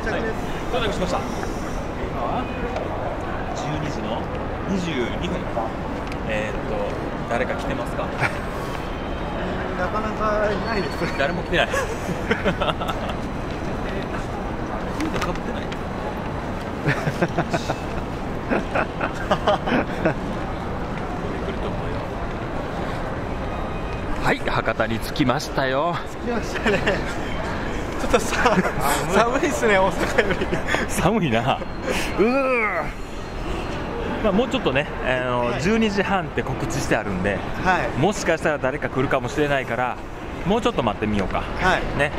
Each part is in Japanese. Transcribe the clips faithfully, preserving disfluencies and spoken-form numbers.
到着しました。今はじゅうにじのにじゅうにふん。えー、っと誰か来てますか？ なかなかいないです。 誰も来てない。フードかぶってない。はい、博多に着きましたよ。 着きましたね。ちょっとさ寒いですね、大阪より。 寒いな。うー、まあ、もうちょっとね、あの、はい、じゅうにじはんって告知してあるんで、はい、もしかしたら誰か来るかもしれないからもうちょっと待ってみようか、はい、ね。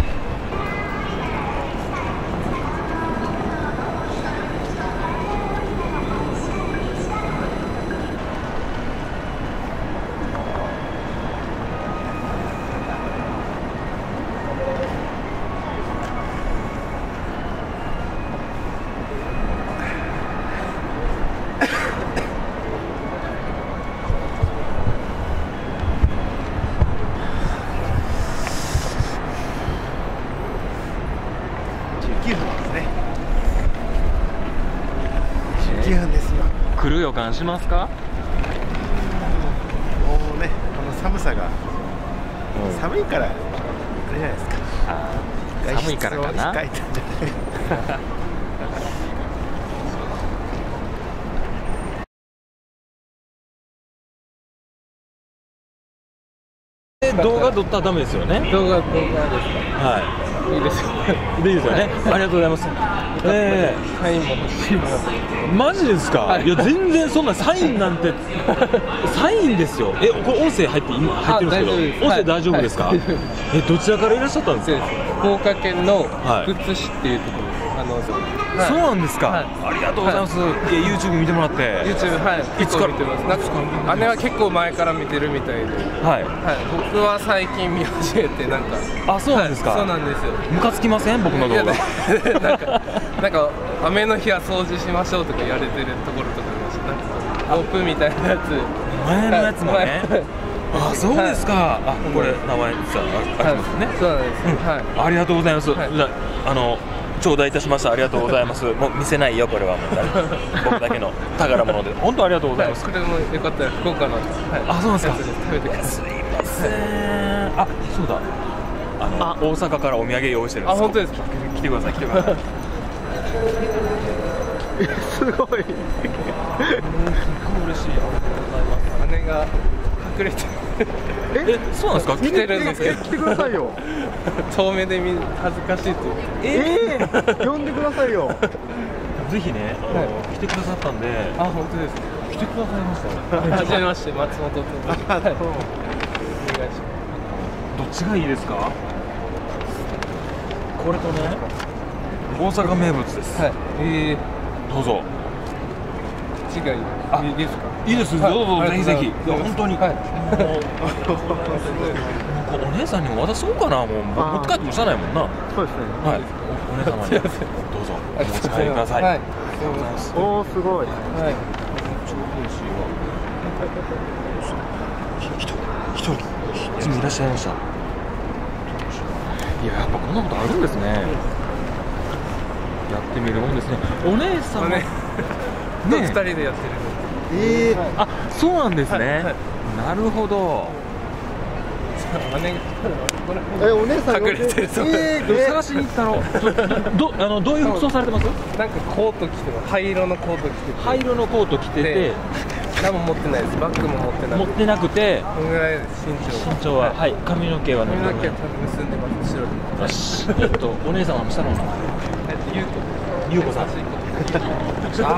来る予感しますか？ もうね、この寒さが、うん、寒いからあれじゃないですか。 あ、寒いからかな。控えたんじゃない動画撮ったらダメですよね。 動画動画ですか。 はい。いいですよ。いいですよね。ありがとうございます。ええー、 サインも欲しいな。 マジですか？はい、いや全然そんなサインなんてサインですよ。え、これ音声入って今入ってるんですけど、音声大丈夫ですか？はい、え、どちらからいらっしゃったんですか？ 福岡県の福津市っていうところ。あの、はい、 そうなんですか。はい、ありがとうございます。はい、YouTube 見てもらって。 YouTube、はい。いつから見てます。なんか姉は結構前から見てるみたいで。はい。はい。僕は最近見始めてなんか。 あ、そうなんですか。 はい、そうなんですよ。 ムカつきません？僕の動画。 なんかなんか雨の日は掃除しましょうとか言われてるところとかありました。なんかオープンみたいなやつ。 前のやつもね。あ、そうですか。あ、これ名前さありますね。 そうなんです。はい。 ありがとうございます。あの。頂戴いたしました。ありがとうございます。もう見せないよ、これはもう僕だけの宝物で。本当ありがとうございます。 これもよかったら福岡の、はい、 あ、そうなんですか。 食べてください。 すいません。あ、そうだ。あのあ大阪からお土産用意してるんです。 あ、本当ですか。 来てください。来てください。 すごい。すごい嬉しい。 ありがとうございます。姉が隠れてえ、そうなんですか？ 来てるんですけど。 来てくださいよ。 遠目で見恥ずかしいと。 ええー、呼んでくださいよ。 ぜひね、来てくださったんで。 あ、本当ですか。 来てくださいました。 はじめまして、松本と。お願いします。 どっちがいいですか？これとね、大阪名物です。はい。ええ、どうぞ。 違い。あ、いいですか？ いいです。どうぞぜひぜひ。本当に。はい。お姉さんにも渡そうかな。もう持って帰ってもしゃあないもんな。 そうですね。 はい。お姉様にどうぞお持ち帰りください。はい。 おお、すごい。はい。 超嬉しいわ。一人一人いつもいらっしゃいました。いや、やっぱこんなことあるんですね。やってみるもんですね。お姉さんね。 ね、二人でやってる。 ええ、あ、そうなんですね。なるほど。 え、お姉さん隠れてる。 ええ、探しに行ったの。ど、あの、どういう服装されてます？ なんかコート着てます。灰色のコート着てて。 灰色のコート着てて。 何も持ってないです。バッグも持ってなくて。 持ってなくて。 このぐらい身長。 身長は、はい、髪の毛は。 髪の毛は多分結んでます。後ろに。 よし。えっと、お姉様の下の名前。 えっと、ゆうこ。 ゆうこさん。あ。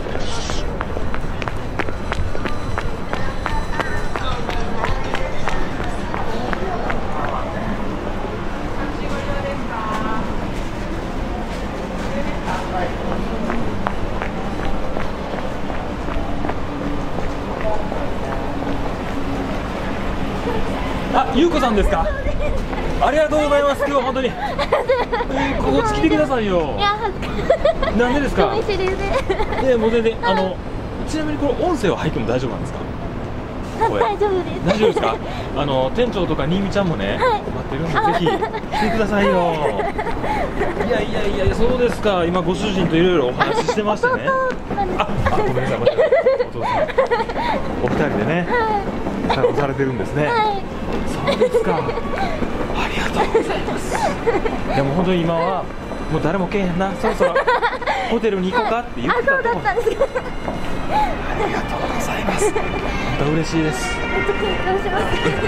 あ、ゆうこさんですか。ありがとうございます。今日は本当に。えー、ここつきてくださいよ。いや、なんでですか。いや、もう全然、あの、ちなみにこれ音声は入っても大丈夫なんですか。 声。 大丈夫です。 大丈夫ですか？あの店長とか新見ちゃんもね、待ってるんで、ぜひ来てくださいよ。いやいやいや、そうですか。今ご主人といろいろお話ししてましてね。あ、あ、ごめんなさい、お父さん。お二人でね、作業されてるんですね。そうですか。ありがとうございます。でも本当に今はもう誰も来えへんな。そろそろホテルに行こうかって言ってたところ。あ、そうだったんですか。ありがとうございます。本当嬉しいです。 めっちゃ緊張します。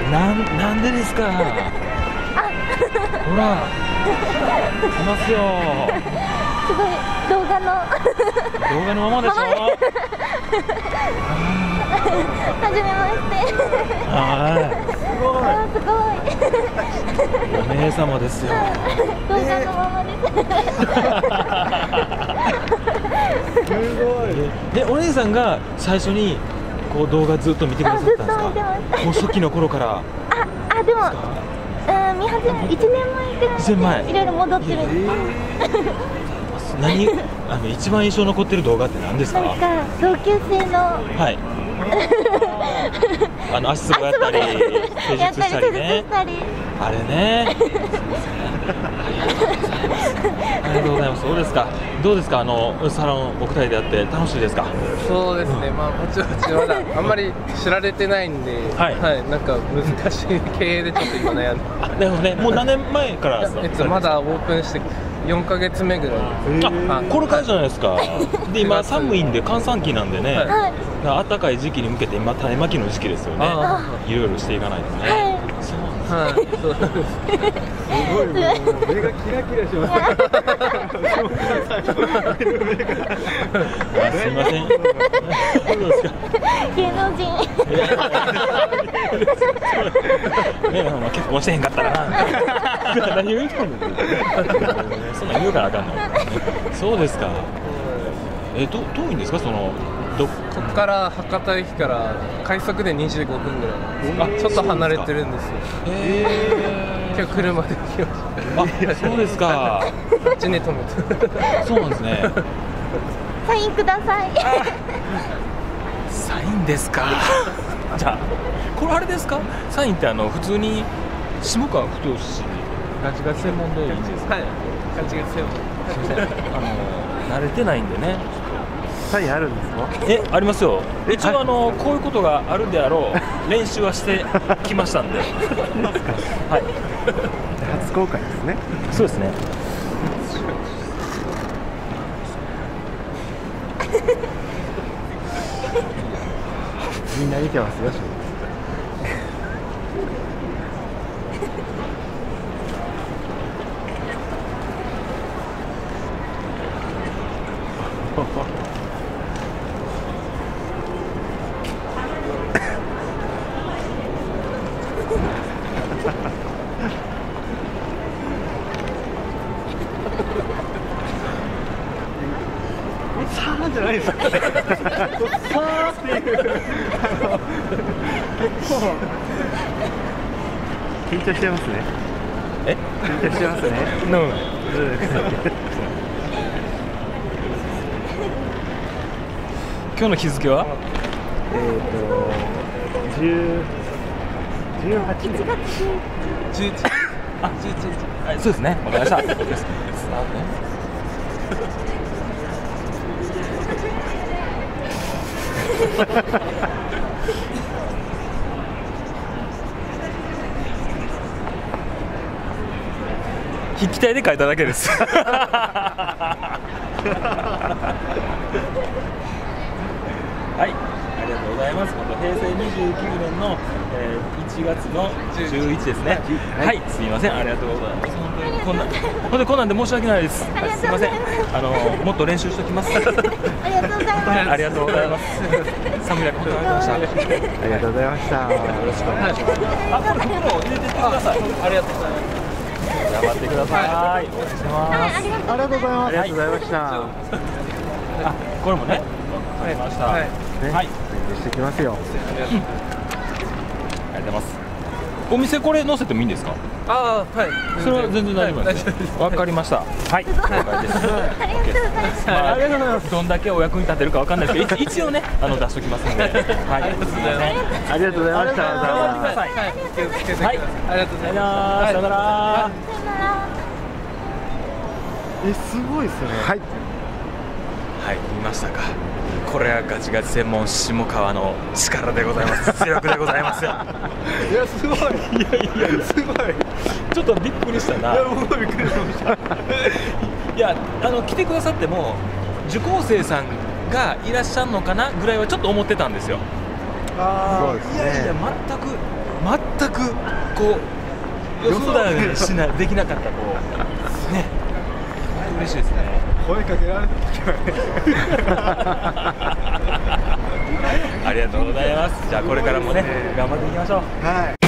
なん、なんでですか。ほら、来ますよ。 すごい動画の動画のままでしょ。 はじめまして。 はい。 すごい。 お姉様ですよ。 動画のままです。 すごい。で、お姉さんが最初にこう動画ずっと見てくださったんですか。もう初期の頃から。あ、 あ、でも、うん、見始めいちねんまえぐらい。いちねんまえ。いろいろ戻ってる。 何、あの一番印象残ってる動画って何ですか。 なんか同級生の。はい。 あの足つぼやったり、手術したりね。あれね。ありがとうございます。そうですか。どうですか、あのサロンお二人でやって楽しいですか。 そうですね。まあもちろんまだあんまり知られてないんで、はい、はい、なんか難しい経営でちょっと今悩んで。 あ、でもね、もう何年前からですか。 えっとまだオープンしてよんかげつめぐらい。 あ、これからじゃないですか。で今寒いんで閑散期なんでね。暖かい時期に向けて今種まきの時期ですよね。いろいろしていかないとね。そうなんです。すごい、もう目がキラキラします。 すみません。 芸能人。 ね、結婚してへんかったらな。何言うとんねん。そんなん言うからあかんの。そうですか。え、ど遠いんですか、その。 ここから博多駅から快速でにじゅうごふんぐらい。あ、ちょっと離れてるんですよ。へえ。今日車で来ました。あ、そうですか。 あっちに止めて。 そうなんですね。 サインください。 サインですか。じゃあこれあれですか。サインってあの普通に下川不等市ガチガチ専門でいいんですか。 はい。ガチガチ専門。 あの慣れてないんでね。 サインあるんですか。 え、ありますよ。一応あのこういうことがあるであろう練習はしてきましたんで。はい。 初公開ですね。 そうですね。 みんな見てますよ。さあじゃないですか。さあっていう結構緊張してますね。 え？ 緊張してますね。 うん。今日の日付は？ えっと十十八日。 十一。 あ、十一日。はい、そうですね。わかりました。筆記体で書いただけです。はい、ありがとうございます。また平成にじゅうきゅうねんの、えー、いちがつのじゅういちですね。はい、すみません、ありがとうございます。本当にこんな、本当にこんなんで申し訳ないです。はい、すみません。あのもっと練習しておきます。ありがとうございます。ありがとうございます。寒い中本当にありがとうございました。 ありがとうございました。よろしくお願いします。 あ、これ袋を入れてってください。ありがとうございます。頑張ってください。お願いします。 ありがとうございます。ありがとうございました。 あ、これもね。わかりました。はい。 はい。してきますよ。 ありがとうございます。 お店これ載せてもいいんですか？ ああ、はい。 それは全然大丈夫です。わかりました。はい、了解です。ありがとうございます。どんだけお役に立てるかわかんないですけど、一応ね、あの出しときますんで。はい、ありがとうございます。ありがとうございました。頑張ってください。はい、気をつけてください。ありがとうございます。さよなら。 え、すごいですね。 はい。はい、見ましたか。これはガチガチ専門下川の力でございます。実力でございます。いや、 すごい。いやいや、すごい。 ちょっとびっくりしたな。 いや、僕もびっくりしました。 いや、あの来てくださっても受講生さんがいらっしゃるのかなぐらいはちょっと思ってたんですよ。 ああ、 いやいや、全く全くこう予想だにしないできなかったこうね。嬉しいですね。 声かけられた時はありがとうございます。じゃあこれからもね頑張っていきましょう。 はい。